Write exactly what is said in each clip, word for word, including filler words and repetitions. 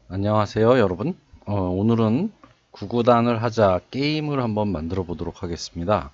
안녕하세요, 여러분. 어, 오늘은 구구단을 하자 게임을 한번 만들어 보도록 하겠습니다.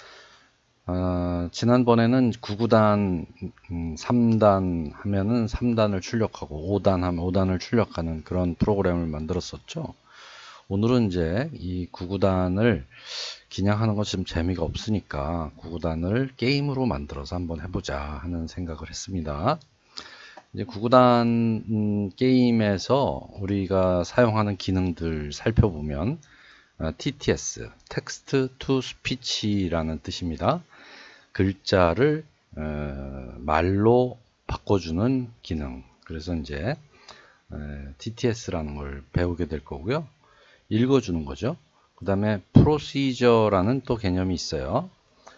어, 지난번에는 구구단 음, 삼 단 하면은 삼 단을 출력하고 오 단 하면 오 단을 출력하는 그런 프로그램을 만들었었죠. 오늘은 이제 이 구구단을 그냥 하는 건 좀 재미가 없으니까 구구단을 게임으로 만들어서 한번 해보자 하는 생각을 했습니다. 이제 구구단 음, 게임에서 우리가 사용하는 기능들 살펴보면 어, 티티에스, Text to Speech라는 뜻입니다. 글자를 어, 말로 바꿔주는 기능. 그래서 이제 어, 티티에스라는 걸 배우게 될 거고요. 읽어주는 거죠. 그 다음에 Procedure라는 또 개념이 있어요.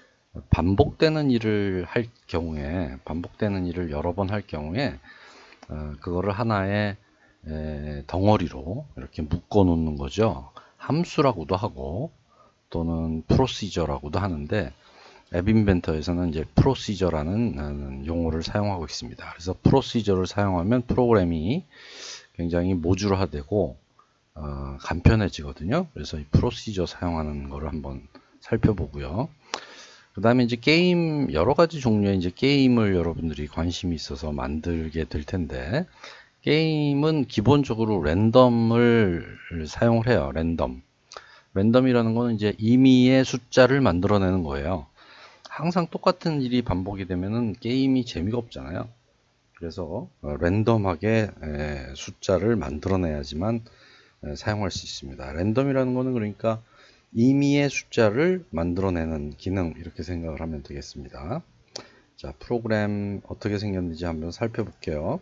반복되는 일을 할 경우에, 반복되는 일을 여러 번 할 경우에 어, 그거를 하나의 에, 덩어리로 이렇게 묶어 놓는 거죠. 함수라고도 하고 또는 프로시저라고도 하는데 앱 인벤터에서는 이제 프로시저라는 용어를 사용하고 있습니다. 그래서 프로시저를 사용하면 프로그램이 굉장히 모듈화되고 어, 간편해지거든요. 그래서 이 프로시저 사용하는 거를 한번 살펴보고요. 그 다음에 이제 게임, 여러 가지 종류의 이제 게임을 여러분들이 관심이 있어서 만들게 될 텐데, 게임은 기본적으로 랜덤을 사용을 해요. 랜덤. 랜덤이라는 거는 이제 임의의 숫자를 만들어내는 거예요. 항상 똑같은 일이 반복이 되면은 게임이 재미가 없잖아요. 그래서 어, 랜덤하게 에, 숫자를 만들어내야지만 에, 사용할 수 있습니다. 랜덤이라는 거는 그러니까 임의의 숫자를 만들어내는 기능, 이렇게 생각을 하면 되겠습니다. 자, 프로그램 어떻게 생겼는지 한번 살펴볼게요.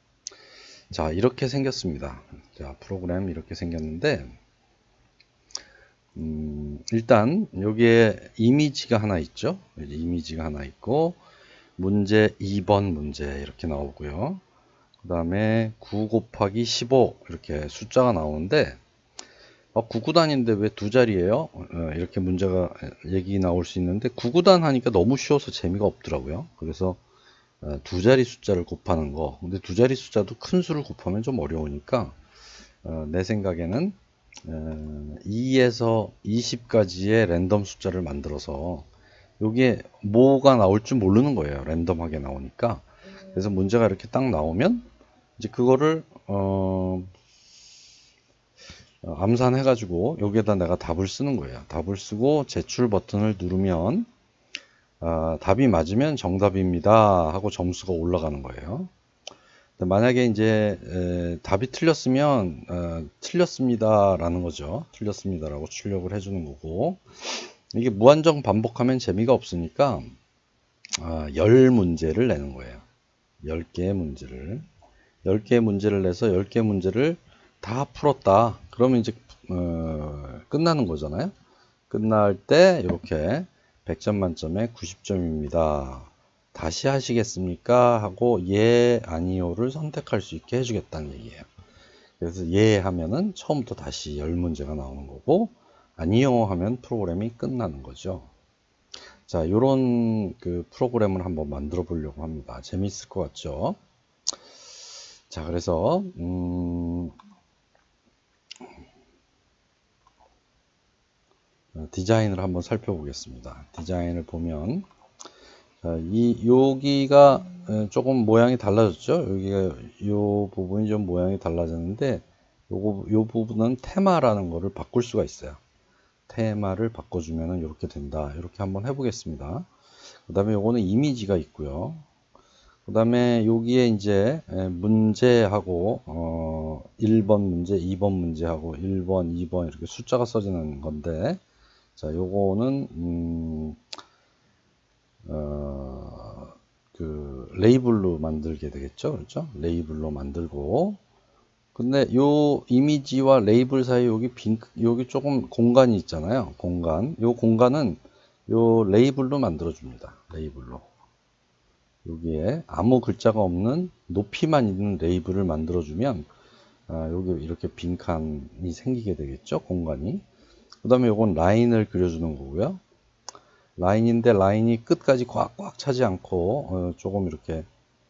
자, 이렇게 생겼습니다. 자, 프로그램 이렇게 생겼는데 음, 일단 여기에 이미지가 하나 있죠. 이미지가 하나 있고 문제 이 번 문제 이렇게 나오고요. 그 다음에 구 곱하기 십오 이렇게 숫자가 나오는데 어, 구구단인데 왜 두 자리예요? 어, 이렇게 문제가 얘기 나올 수 있는데 구구단 하니까 너무 쉬워서 재미가 없더라고요. 그래서 어, 두 자리 숫자를 곱하는 거. 근데 두 자리 숫자도 큰 수를 곱하면 좀 어려우니까 어, 내 생각에는 어, 이에서 이십까지의 랜덤 숫자를 만들어서 여기에 뭐가 나올 줄 모르는 거예요. 랜덤하게 나오니까. 그래서 문제가 이렇게 딱 나오면 이제 그거를 어, 어, 암산해가지고 여기에다 내가 답을 쓰는 거예요. 답을 쓰고 제출 버튼을 누르면 아, 답이 맞으면 정답입니다 하고 점수가 올라가는 거예요. 만약에 이제 에, 답이 틀렸으면 어, 틀렸습니다 라는 거죠. 틀렸습니다 라고 출력을 해주는 거고, 이게 무한정 반복하면 재미가 없으니까 아, 십 문제를 내는 거예요. 십 개의 문제를 십 개의 문제를 내서 십 개 문제를 다 풀었다 그러면 이제 어, 끝나는 거잖아요. 끝날 때 이렇게 백 점 만점에 구십 점입니다. 다시 하시겠습니까? 하고 예, 아니요를 선택할 수 있게 해주겠다는 얘기예요. 그래서 예 하면은 처음부터 다시 십 문제가 나오는 거고, 아니요 하면 프로그램이 끝나는 거죠. 자, 요런 그 프로그램을 한번 만들어 보려고 합니다. 재미있을 것 같죠? 자, 그래서 음, 디자인을 한번 살펴보겠습니다. 디자인을 보면 자, 이 여기가 조금 모양이 달라졌죠. 여기가 요 부분이 좀 모양이 달라졌는데 요거 요 부분은 테마라는 거를 바꿀 수가 있어요. 테마를 바꿔주면은 이렇게 된다. 이렇게 한번 해보겠습니다. 그 다음에 요거는 이미지가 있고요. 그 다음에 여기에 이제 문제하고 어 일 번 문제, 이 번 문제하고 일 번, 이 번 이렇게 숫자가 써지는 건데, 자, 요거는 음, 어, 그 레이블로 만들게 되겠죠. 그렇죠? 레이블로 만들고, 근데 요 이미지와 레이블 사이 여기 빈 여기 조금 공간이 있잖아요. 공간. 요 공간은 요 레이블로 만들어 줍니다. 레이블로. 여기에 아무 글자가 없는 높이만 있는 레이블을 만들어 주면 아, 여기 이렇게 빈칸이 생기게 되겠죠. 공간이. 그 다음에 요건 라인을 그려주는 거고요. 라인인데 라인이 끝까지 꽉꽉 차지 않고 어, 조금 이렇게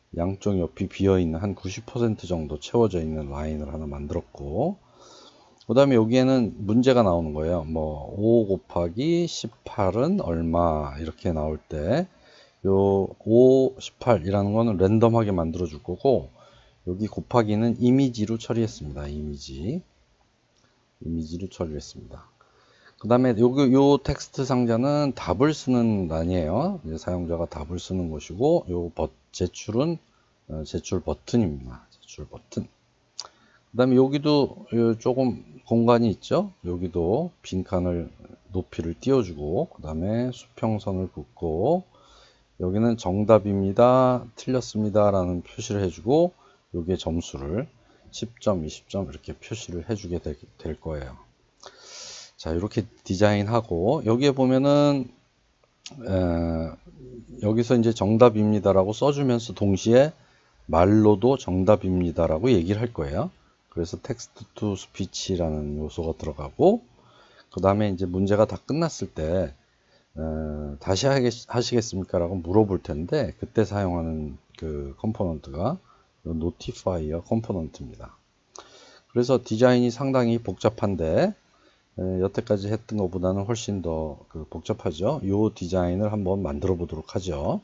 양쪽 옆이 비어있는 한 구십 퍼센트 정도 채워져 있는 라인을 하나 만들었고, 그 다음에 여기에는 문제가 나오는 거예요. 뭐 오 곱하기 십팔은 얼마 이렇게 나올 때 요 오, 십팔 이라는 거는 랜덤하게 만들어 줄 거고, 여기 곱하기는 이미지로 처리했습니다. 이미지 이미지로 처리했습니다. 그 다음에 요기 요 텍스트 상자는 답을 쓰는 란이에요. 이제 사용자가 답을 쓰는 것이고, 요 버, 제출은 어, 제출 버튼입니다. 제출 버튼. 그 다음에 여기도 조금 공간이 있죠. 여기도 빈칸을 높이를 띄워주고, 그 다음에 수평선을 긋고, 여기는 정답입니다, 틀렸습니다 라는 표시를 해주고, 여기에 점수를 십 점, 이십 점 이렇게 표시를 해주게 될, 될 거예요. 자, 이렇게 디자인하고, 여기에 보면은 에, 여기서 이제 정답입니다라고 써주면서 동시에 말로도 정답입니다라고 얘기를 할 거예요. 그래서 텍스트 투 스피치라는 요소가 들어가고, 그 다음에 이제 문제가 다 끝났을 때 에, 다시 하시겠습니까? 라고 물어볼 텐데, 그때 사용하는 그 컴포넌트가 노티파이어 컴포넌트입니다. 그래서 디자인이 상당히 복잡한데, 에, 여태까지 했던 것보다는 훨씬 더 그 복잡하죠. 이 디자인을 한번 만들어 보도록 하죠.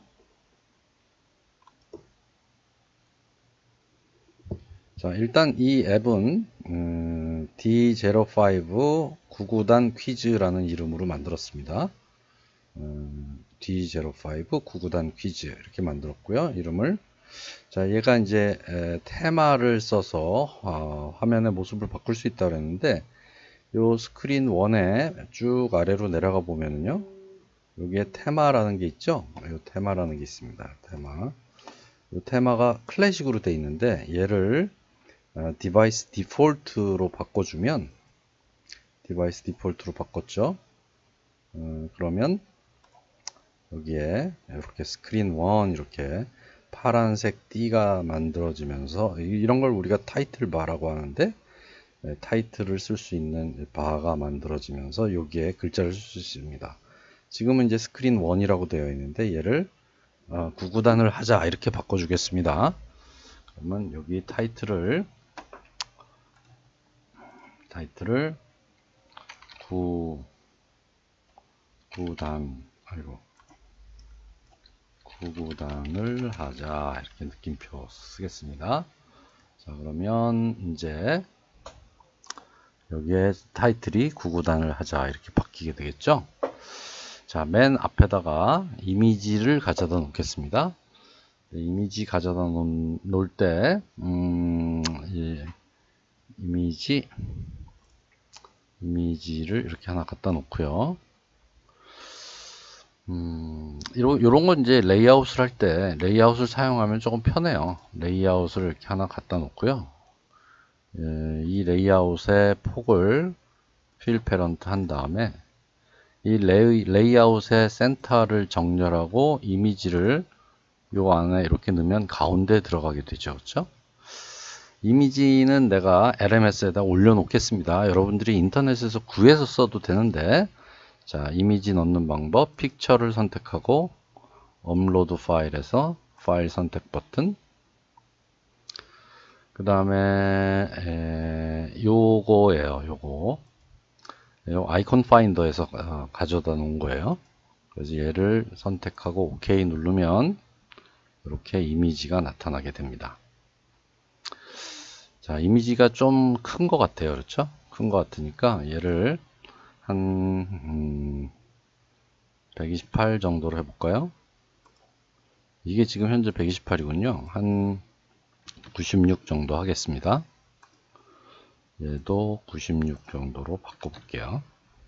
자, 일단 이 앱은 음, 디 제로 파이브 구구단 퀴즈라는 이름으로 만들었습니다. 음, 디 제로 파이브 구구단 퀴즈 이렇게 만들었고요. 이름을. 자, 얘가 이제 에, 테마를 써서 어, 화면의 모습을 바꿀 수 있다고 했는데, 요 스크린 일에 쭉 아래로 내려가 보면은요, 여기에 테마라는 게 있죠. 요 테마라는 게 있습니다. 테마. 요 테마가 클래식으로 되어 있는데, 얘를 어, 디바이스 디폴트로 바꿔주면, 디바이스 디폴트로 바꿨죠. 어, 그러면 여기에 이렇게 스크린 일 이렇게 파란색 띠가 만들어지면서, 이런 걸 우리가 타이틀 바라고 하는데, 네, 타이틀을 쓸 수 있는 바가 만들어지면서 여기에 글자를 쓸 수 있습니다. 지금은 이제 스크린 일이라고 되어 있는데, 얘를 어, 구구단을 하자 이렇게 바꿔주겠습니다. 그러면 여기 타이틀을 타이틀을 구, 구단, 아이고, 구구단을 하자 이렇게 느낌표 쓰겠습니다. 자, 그러면 이제 여기에 타이틀이 구구단을 하자 이렇게 바뀌게 되겠죠. 자, 맨 앞에다가 이미지를 가져다 놓겠습니다. 이미지 가져다 놓을 때 음, 예, 이미지 이미지를 이렇게 하나 갖다 놓고요. 음, 이런, 이런 건 이제 레이아웃을 할 때 레이아웃을 사용하면 조금 편해요. 레이아웃을 이렇게 하나 갖다 놓고요. 예, 이 레이아웃의 폭을 필 페런트 한 다음에 이 레이, 레이아웃의 센터를 정렬하고 이미지를 요 안에 이렇게 넣으면 가운데 들어가게 되죠. 그렇죠? 이미지는 내가 엘엠에스에다 올려 놓겠습니다. 여러분들이 인터넷에서 구해서 써도 되는데, 자, 이미지 넣는 방법, 픽처를 선택하고 업로드 파일에서 파일 선택 버튼, 그 다음에 요거예요. 요거 요 아이콘 파인더에서 어, 가져다 놓은 거예요. 그래서 얘를 선택하고 OK 누르면 이렇게 이미지가 나타나게 됩니다. 자, 이미지가 좀 큰 것 같아요. 그렇죠? 큰 것 같으니까 얘를 한 음, 백이십팔 정도로 해볼까요? 이게 지금 현재 백이십팔이군요. 한 구십육 정도 하겠습니다. 얘도 구십육 정도로 바꿔볼게요.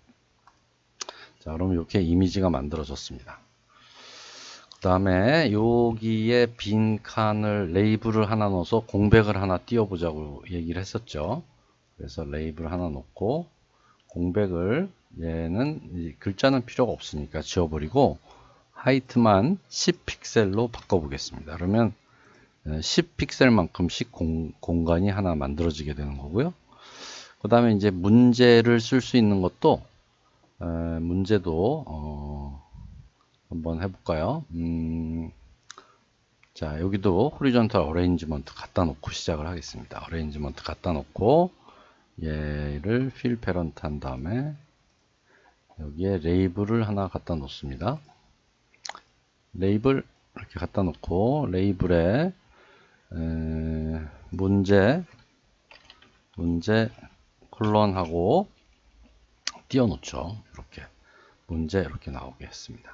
자, 그럼 이렇게 이미지가 만들어졌습니다. 그 다음에 여기에 빈 칸을 레이블을 하나 넣어서 공백을 하나 띄워보자고 얘기를 했었죠. 그래서 레이블 하나 넣고 공백을, 얘는 글자는 필요가 없으니까 지워버리고 하이트만 십 픽셀로 바꿔보겠습니다. 그러면 십 픽셀만큼씩 공, 공간이 하나 만들어지게 되는 거고요. 그 다음에 이제 문제를 쓸 수 있는 것도 에, 문제도 어, 한번 해볼까요? 음, 자, 여기도 호리존탈 어레인지먼트 갖다 놓고 시작을 하겠습니다. 어레인지먼트 갖다 놓고 얘를 필 패런트 한 다음에 여기에 레이블을 하나 갖다 놓습니다. 레이블 이렇게 갖다 놓고 레이블에 에, 문제 문제 콜론하고 띄워 놓죠. 이렇게 문제 이렇게 나오게 했습니다.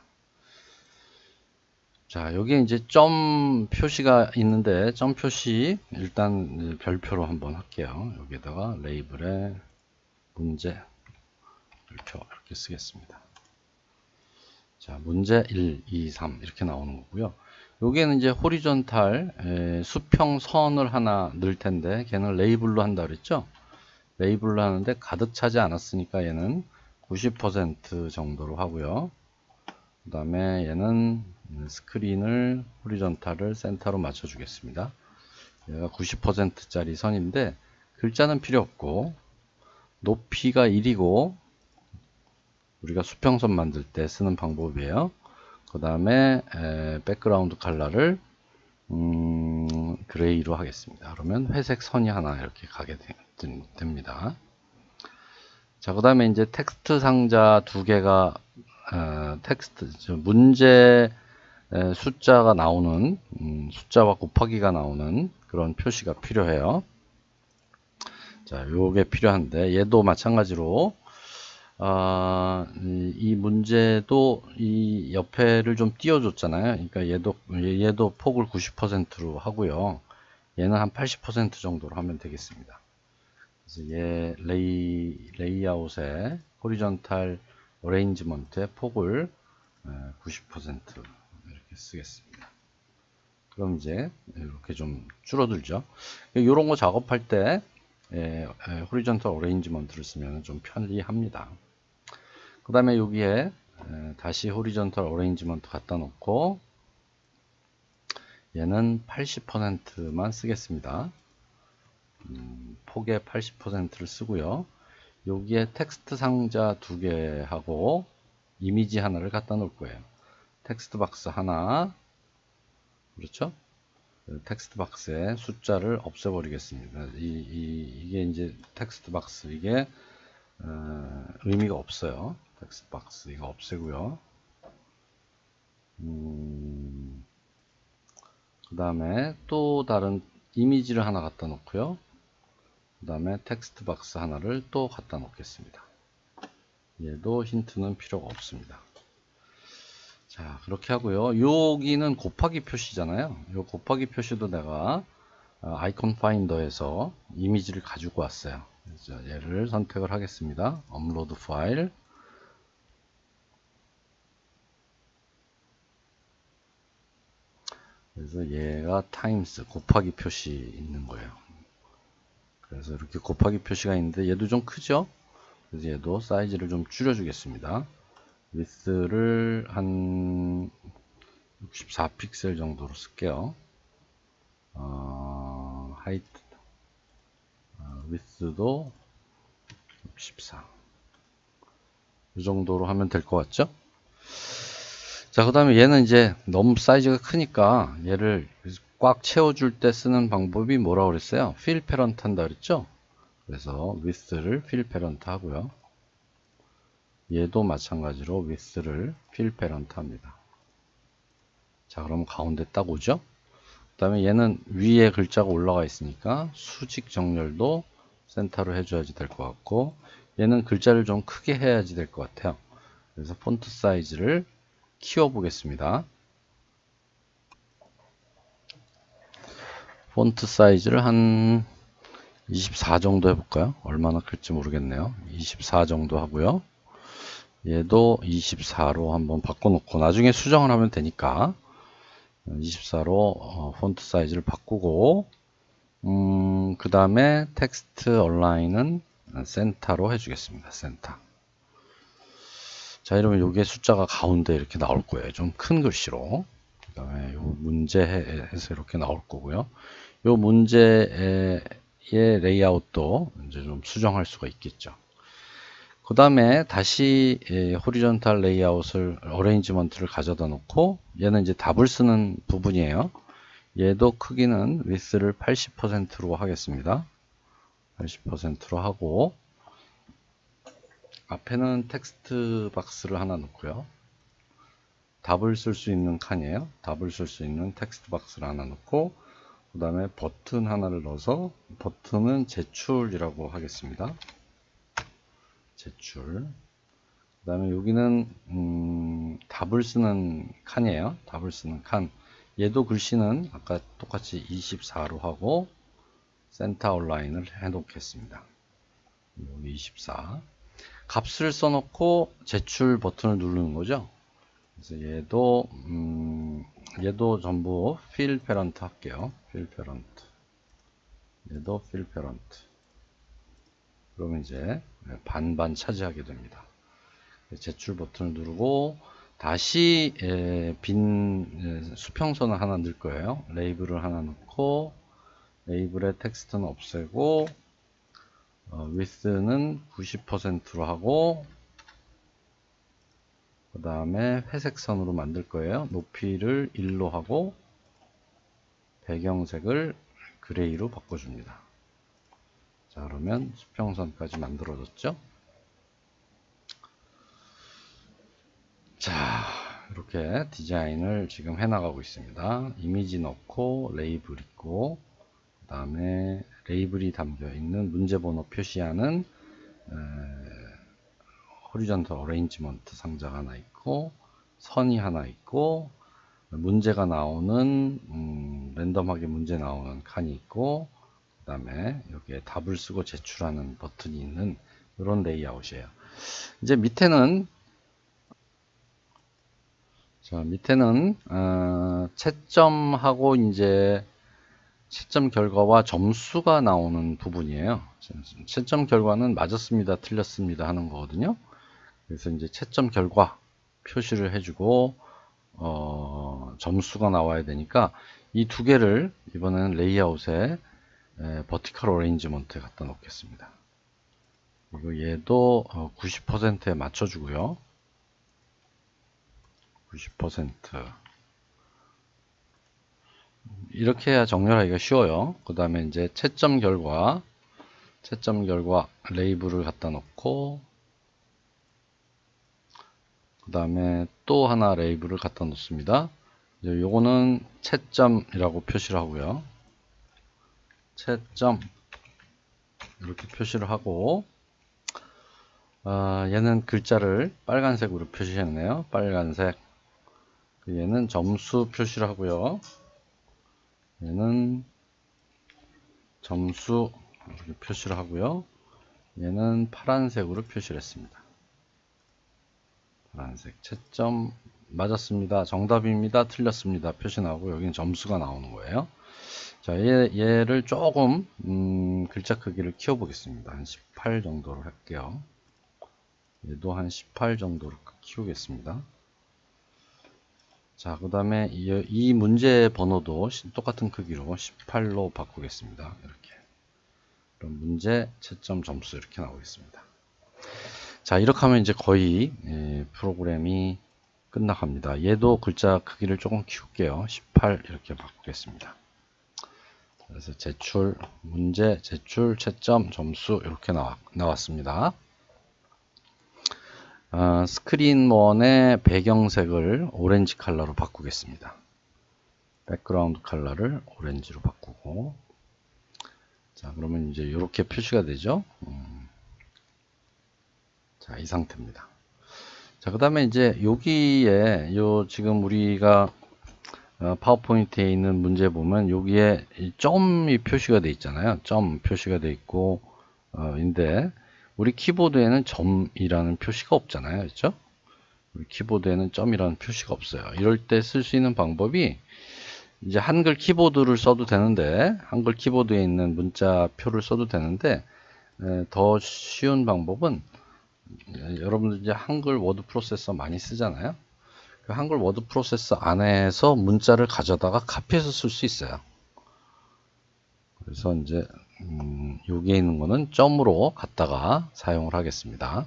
자, 여기에 이제 점 표시가 있는데 점 표시 일단 별표로 한번 할게요. 여기에다가 레이블에 문제 별표 이렇게 쓰겠습니다. 자, 문제 일, 이, 삼 이렇게 나오는 거고요. 여기에는 이제 호리존탈 에, 수평선을 하나 넣을 텐데 걔는 레이블로 한다 그랬죠. 레이블로 하는데 가득 차지 않았으니까 얘는 구십 퍼센트 정도로 하고요. 그 다음에 얘는 스크린을 호리존탈을 센터로 맞춰 주겠습니다. 얘가 구십 퍼센트 짜리 선인데 글자는 필요 없고 높이가 일이고 우리가 수평선 만들 때 쓰는 방법이에요. 그 다음에 백그라운드 컬러를 음, 그레이로 하겠습니다. 그러면 회색 선이 하나 이렇게 가게 되, 됩니다. 자, 그 다음에 이제 텍스트 상자 두 개가 어, 텍스트 문제 에, 숫자가 나오는 음, 숫자와 곱하기가 나오는 그런 표시가 필요해요. 자, 요게 필요한데 얘도 마찬가지로 아, 이, 이 문제도 이 옆에를 좀 띄워줬잖아요. 그러니까 얘도 얘도 폭을 구십 퍼센트로 하고요. 얘는 한 팔십 퍼센트 정도로 하면 되겠습니다. 그래서 얘 레이 레이아웃의 호리존탈 어레인지먼트의 폭을 구십 퍼센트 이렇게 쓰겠습니다. 그럼 이제 이렇게 좀 줄어들죠. 이런 거 작업할 때 호리존탈 어레인지먼트를 쓰면 좀 편리합니다. 그 다음에 여기에 다시 호리존탈 어레인지먼트 갖다 놓고 얘는 팔십 퍼센트만 쓰겠습니다. 음, 폭의 팔십 퍼센트를 쓰고요. 여기에 텍스트 상자 두 개하고 이미지 하나를 갖다 놓을 거예요. 텍스트 박스 하나, 그렇죠? 텍스트 박스에 숫자를 없애버리겠습니다. 이, 이, 이게 이제 텍스트 박스, 이게 어, 의미가 없어요. 텍스트 박스 이거 없애고요. 음, 그 다음에 또 다른 이미지를 하나 갖다 놓고요. 그 다음에 텍스트 박스 하나를 또 갖다 놓겠습니다. 얘도 힌트는 필요가 없습니다. 자, 그렇게 하고요. 여기는 곱하기 표시잖아요. 이 곱하기 표시도 내가 아이콘 파인더에서 이미지를 가지고 왔어요. 그래서 얘를 선택을 하겠습니다. 업로드 파일. 그래서 얘가 타임스 곱하기 표시 있는 거예요. 그래서 이렇게 곱하기 표시가 있는데 얘도 좀 크죠? 그래서 얘도 사이즈를 좀 줄여 주겠습니다. 위스를 한 육십사 픽셀 정도로 쓸게요. 어, 하이트 어, 위스도 육십사 이 정도로 하면 될 것 같죠? 자, 그 다음에 얘는 이제 너무 사이즈가 크니까 얘를 꽉 채워줄 때 쓰는 방법이 뭐라고 그랬어요? 필 패런트 한다 그랬죠? 그래서 width를 필 패런트 하고요. 얘도 마찬가지로 width를 필 패런트 합니다. 자, 그럼 가운데 딱 오죠? 그 다음에 얘는 위에 글자가 올라가 있으니까 수직 정렬도 센터로 해줘야지 될 것 같고, 얘는 글자를 좀 크게 해야지 될 것 같아요. 그래서 폰트 사이즈를 키워 보겠습니다. 폰트 사이즈를 한 이십사 정도 해볼까요? 얼마나 클지 모르겠네요. 이십사 정도 하고요. 얘도 이십사로 한번 바꿔놓고 나중에 수정을 하면 되니까 이십사로 어, 폰트 사이즈를 바꾸고, 음, 그 다음에 텍스트 얼라인은 센터로 해주겠습니다. 센터. 자, 이러면 여기에 숫자가 가운데 이렇게 나올 거예요. 좀 큰 글씨로. 그 다음에 요 문제에서 이렇게 나올 거고요. 요 문제의 레이아웃도 이제 좀 수정할 수가 있겠죠. 그 다음에 다시 호리존탈 레이아웃을 어레인지먼트를 가져다 놓고, 얘는 이제 답을 쓰는 부분이에요. 얘도 크기는 width를 팔십 퍼센트로 하겠습니다. 팔십 퍼센트로 하고, 앞에는 텍스트 박스를 하나 넣고요. 답을 쓸 수 있는 칸이에요. 답을 쓸 수 있는 텍스트 박스를 하나 넣고, 그 다음에 버튼 하나를 넣어서 버튼은 제출이라고 하겠습니다. 제출. 그 다음에 여기는 음, 답을 쓰는 칸이에요. 답을 쓰는 칸. 얘도 글씨는 아까 똑같이 이십사로 하고 센터 아웃라인을 해 놓겠습니다. 여기 이십사. 값을 써놓고 제출 버튼을 누르는 거죠. 그래서 얘도 음, 얘도 전부 fill parent 할게요. fill parent. 얘도 fill parent. 그러면 이제 반반 차지하게 됩니다. 제출 버튼을 누르고 다시 빈 수평선을 하나 넣을 거예요. 레이블을 하나 넣고 레이블의 텍스트는 없애고 어, width는 구십 퍼센트로 하고 그 다음에 회색 선으로 만들 거예요. 높이를 일로 하고 배경색을 그레이로 바꿔줍니다. 자, 그러면 수평선까지 만들어졌죠. 자, 이렇게 디자인을 지금 해나가고 있습니다. 이미지 넣고 레이블 있고 그 다음에 레이블이 담겨있는 문제번호 표시하는 호리전털 어레인지먼트 상자가 하나 있고 선이 하나 있고 문제가 나오는 음, 랜덤하게 문제 나오는 칸이 있고 그 다음에 여기에 답을 쓰고 제출하는 버튼이 있는 이런 레이아웃이에요. 이제 밑에는 자 밑에는 어, 채점하고 이제 채점 결과와 점수가 나오는 부분이에요. 채점 결과는 맞았습니다, 틀렸습니다 하는 거거든요. 그래서 이제 채점 결과 표시를 해주고 어, 점수가 나와야 되니까 이 두 개를 이번에는 레이아웃에 에, 버티컬 어레인지먼트에 갖다 놓겠습니다. 그리고 얘도 어, 구십 퍼센트에 맞춰주고요. 구십 퍼센트 이렇게 해야 정렬하기가 쉬워요. 그 다음에 이제 채점 결과 채점 결과 레이블을 갖다 놓고 그 다음에 또 하나 레이블을 갖다 놓습니다. 이제 요거는 채점이라고 표시를 하고요. 채점 이렇게 표시를 하고 아, 얘는 글자를 빨간색으로 표시했네요. 빨간색. 얘는 점수 표시를 하고요. 얘는 점수 이렇게 표시를 하고요. 얘는 파란색으로 표시를 했습니다. 파란색 채점 맞았습니다. 정답입니다. 틀렸습니다. 표시 나오고 여기는 점수가 나오는 거예요. 자, 얘, 얘를 조금 음, 글자 크기를 키워 보겠습니다. 한 십팔 정도로 할게요. 얘도 한 십팔 정도로 키우겠습니다. 자, 그 다음에 이, 이 문제 번호도 똑같은 크기로 십팔로 바꾸겠습니다. 이렇게. 그럼 문제, 채점, 점수 이렇게 나오겠습니다. 자, 이렇게 하면 이제 거의 예, 프로그램이 끝나갑니다. 얘도 글자 크기를 조금 키울게요. 십팔 이렇게 바꾸겠습니다. 그래서 제출, 문제, 제출, 채점, 점수 이렇게 나왔, 나왔습니다. 어, 스크린 원의 배경색을 오렌지 컬러로 바꾸겠습니다. 백그라운드 컬러를 오렌지로 바꾸고 자, 그러면 이제 이렇게 표시가 되죠. 음. 자, 이 상태입니다. 자, 그 다음에 이제 여기에 요 지금 우리가 어, 파워포인트에 있는 문제 보면 여기에 점이 표시가 돼 있잖아요. 점 표시가 돼 있고 어, 인데 우리 키보드에는 점이라는 표시가 없잖아요. 그렇죠? 우리 키보드에는 점이라는 표시가 없어요. 이럴 때 쓸 수 있는 방법이 이제 한글 키보드를 써도 되는데 한글 키보드에 있는 문자표를 써도 되는데 에, 더 쉬운 방법은 여러분들 이제 한글 워드 프로세서 많이 쓰잖아요. 그 한글 워드 프로세서 안에서 문자를 가져다가 카피해서 쓸 수 있어요. 그래서 이제 음, 여기에 있는 거는 점으로 갖다가 사용을 하겠습니다.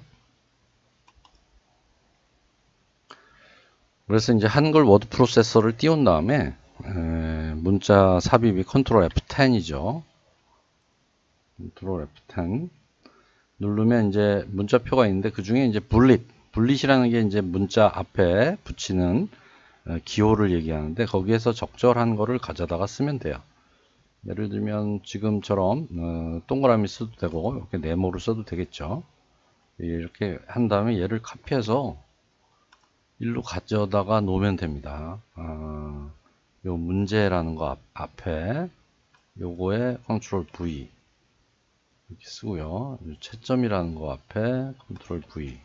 그래서 이제 한글 워드 프로세서를 띄운 다음에 에, 문자 삽입이 컨트롤 에프 텐이죠. 컨트롤 에프 텐 누르면 이제 문자표가 있는데 그 중에 이제 bullet, bullet이라는 게 이제 문자 앞에 붙이는 기호를 얘기하는데 거기에서 적절한 거를 가져다가 쓰면 돼요. 예를 들면 지금처럼 어, 동그라미 써도 되고 이렇게 네모로 써도 되겠죠. 이렇게 한 다음에 얘를 카피해서 일로 가져다가 놓으면 됩니다. 아, 요 문제라는 거 앞, 앞에 요거에 컨트롤 V 이렇게 쓰고요. 채점이라는 거 앞에 컨트롤 V,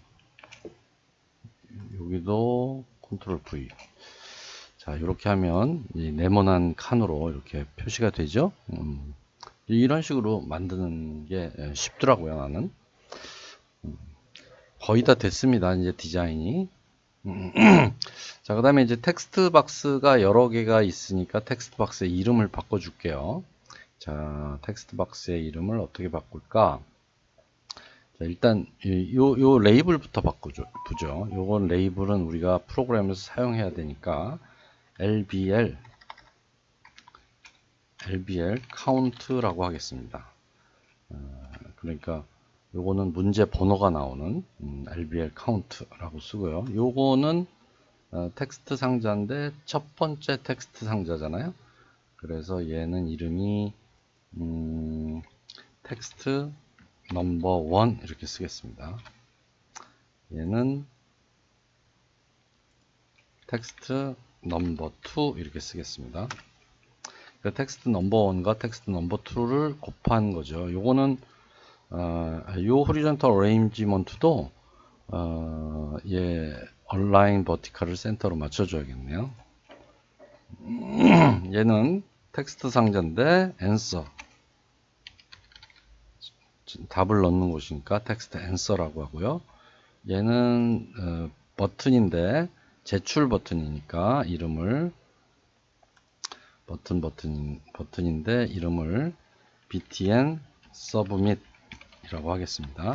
여기도 컨트롤 V. 자, 이렇게 하면 이 네모난 칸으로 이렇게 표시가 되죠. 음, 이런 식으로 만드는 게 쉽더라고요, 나는. 음, 거의 다 됐습니다, 이제 디자인이. 음, 자, 그 다음에 이제 텍스트 박스가 여러 개가 있으니까 텍스트 박스의 이름을 바꿔줄게요. 자, 텍스트 박스의 이름을 어떻게 바꿀까? 자, 일단 요, 요 레이블부터 바꾸죠. 요건 레이블은 우리가 프로그램에서 사용해야 되니까 엘비엘 엘비엘 count라고 하겠습니다. 어, 그러니까 요거는 문제 번호가 나오는 음, 엘비엘 count라고 쓰고요. 요거는 어, 텍스트 상자인데 첫 번째 텍스트 상자잖아요. 그래서 얘는 이름이 음, 텍스트 넘버 원 이렇게 쓰겠습니다. 얘는 텍스트 넘버 투 이렇게 쓰겠습니다. 그 텍스트 넘버 원과 텍스트 넘버 투를 곱한 거죠. 요거는 어, 요 호리존털 어레인지먼트도 어, 예, 얼라인 버티컬을 센터로 맞춰줘야겠네요. 얘는 텍스트 상자인데 answer 답을 넣는 곳이니까 텍스트 answer라고 하고요. 얘는 어, 버튼인데 제출 버튼이니까 이름을 버튼 버튼 버튼인데 이름을 btn submit 이라고 하겠습니다.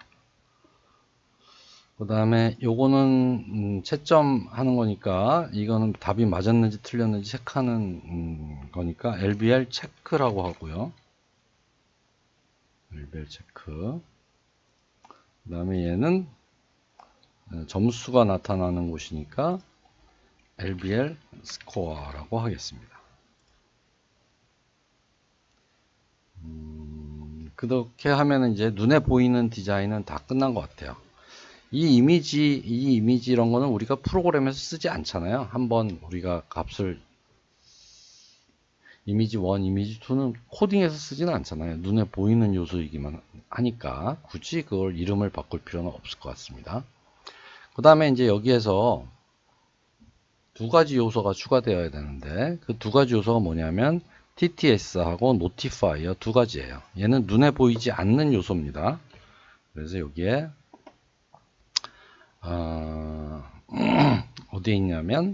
그 다음에 요거는 음, 채점하는 거니까 이거는 답이 맞았는지 틀렸는지 체크하는 음, 거니까 엘비엘 체크라고 하고요. 엘비엘 체크. 그 다음에 얘는 점수가 나타나는 곳이니까 엘비엘 스코어라고 하겠습니다. 음, 그렇게 하면 이제 눈에 보이는 디자인은 다 끝난 것 같아요. 이 이미지, 이 이미지 이런 거는 우리가 프로그램에서 쓰지 않잖아요. 한번 우리가 값을 이미지 일, 이미지 이는 코딩에서 쓰지는 않잖아요. 눈에 보이는 요소이기만 하니까 굳이 그걸 이름을 바꿀 필요는 없을 것 같습니다. 그 다음에 이제 여기에서 두 가지 요소가 추가되어야 되는데 그 두 가지 요소가 뭐냐면 티티에스하고 노티파이어 두 가지예요. 얘는 눈에 보이지 않는 요소입니다. 그래서 여기에 어, 어디에 있냐면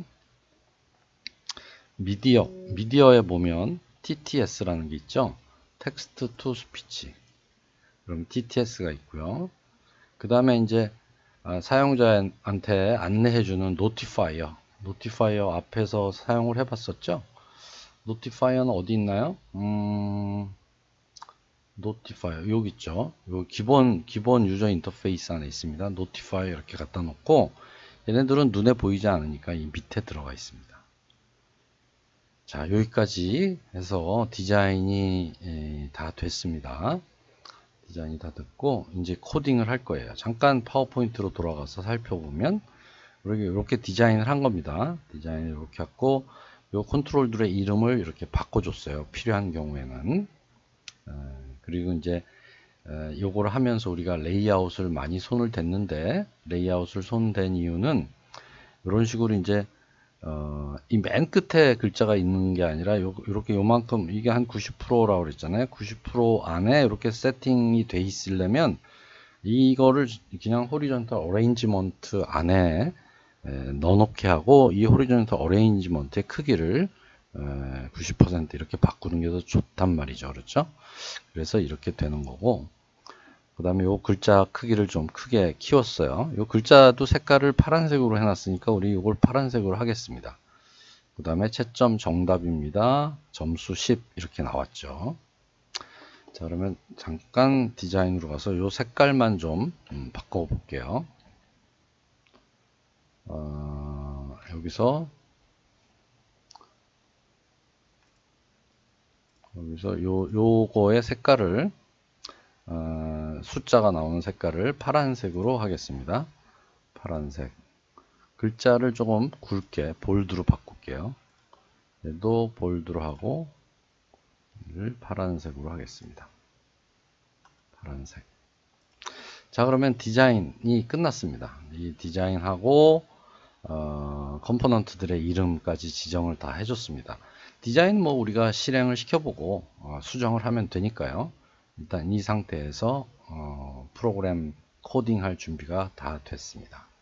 미디어 미디어에 보면 티티에스라는 게 있죠. 텍스트 투 스피치. 그럼 티티에스가 있고요. 그 다음에 이제 아, 사용자한테 안내해주는 노티파이어. 노티파이어 앞에서 사용을 해봤었죠. 노티파이어는 어디 있나요? 음, 노티파이어 여기 있죠. 요 기본 기본 유저 인터페이스 안에 있습니다. 노티파이어 이렇게 갖다 놓고 얘네들은 눈에 보이지 않으니까 이 밑에 들어가 있습니다. 자, 여기까지 해서 디자인이 에, 다 됐습니다. 디자인이 다 됐고 이제 코딩을 할 거예요. 잠깐 파워포인트로 돌아가서 살펴보면 이렇게, 이렇게 디자인을 한 겁니다. 디자인을 이렇게 했고 요 컨트롤들의 이름을 이렇게 바꿔줬어요. 필요한 경우에는. 어, 그리고 이제 어, 요거를 하면서 우리가 레이아웃을 많이 손을 댔는데 레이아웃을 손댄 이유는 이런 식으로 이제 어, 이 맨 끝에 글자가 있는 게 아니라 요, 요렇게 요만큼 이게 한 구십 퍼센트라고 그랬잖아요. 구십 퍼센트 안에 이렇게 세팅이 돼 있으려면 이거를 그냥 호리존털 어레인지먼트 안에 에, 넣어놓게 하고 이 호리존털 어레인지먼트의 크기를 에, 구십 퍼센트 이렇게 바꾸는 게 더 좋단 말이죠. 그렇죠? 그래서 이렇게 되는 거고 그 다음에 요 글자 크기를 좀 크게 키웠어요. 요 글자도 색깔을 파란색으로 해놨으니까 우리 이걸 파란색으로 하겠습니다. 그 다음에 채점 정답입니다. 점수 십 이렇게 나왔죠. 자, 그러면 잠깐 디자인으로 가서 이 색깔만 좀 음, 바꿔 볼게요. 어, 여기서 여기서 요 요거의 색깔을 어, 숫자가 나오는 색깔을 파란색으로 하겠습니다. 파란색. 글자를 조금 굵게 볼드로 바꿀게요. 얘도 볼드로 하고 얘를 파란색으로 하겠습니다. 파란색. 자, 그러면 디자인이 끝났습니다. 이 디자인하고 어, 컴포넌트들의 이름까지 지정을 다 해줬습니다. 디자인 뭐 우리가 실행을 시켜보고 어, 수정을 하면 되니까요. 일단 이 상태에서 어, 프로그램 코딩할 준비가 다 됐습니다.